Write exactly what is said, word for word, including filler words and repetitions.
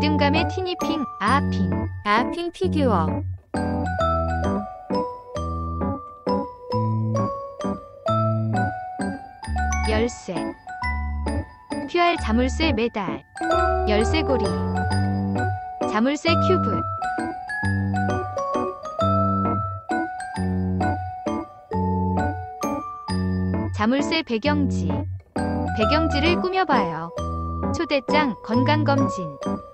리듬감의 티니핑, 아핑. 아핑 피규어. 열쇠. 큐알 자물쇠 메달. 열쇠고리. 자물쇠 큐브. 자물쇠 배경지. 배경지를 꾸며봐요. 초대장 건강검진.